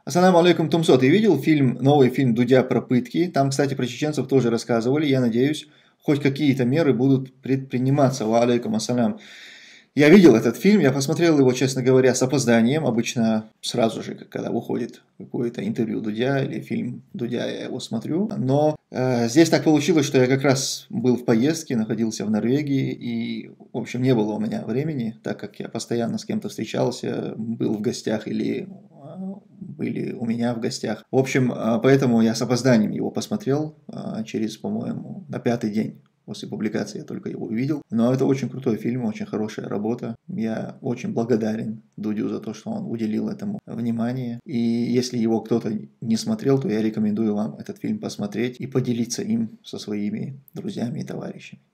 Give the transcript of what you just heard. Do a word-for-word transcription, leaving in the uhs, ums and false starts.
Ассаламу алейкум, Тумсо, ты видел фильм, новый фильм Дудя про пытки? Там, кстати, про чеченцев тоже рассказывали. Я надеюсь, хоть какие-то меры будут предприниматься. Ва алейкум ассалям. Я видел этот фильм, я посмотрел его, честно говоря, с опозданием. Обычно сразу же, когда выходит какое-то интервью Дудя или фильм Дудя, я его смотрю. Но э, здесь так получилось, что я как раз был в поездке, находился в Норвегии, и, в общем, не было у меня времени, так как я постоянно с кем-то встречался, был в гостях или э, были у меня в гостях. В общем, э, поэтому я с опозданием его посмотрел э, через, по-моему, на пятый день. После публикации я только его увидел. Но это очень крутой фильм, очень хорошая работа. Я очень благодарен Дудю за то, что он уделил этому внимание. И если его кто-то не смотрел, то я рекомендую вам этот фильм посмотреть и поделиться им со своими друзьями и товарищами.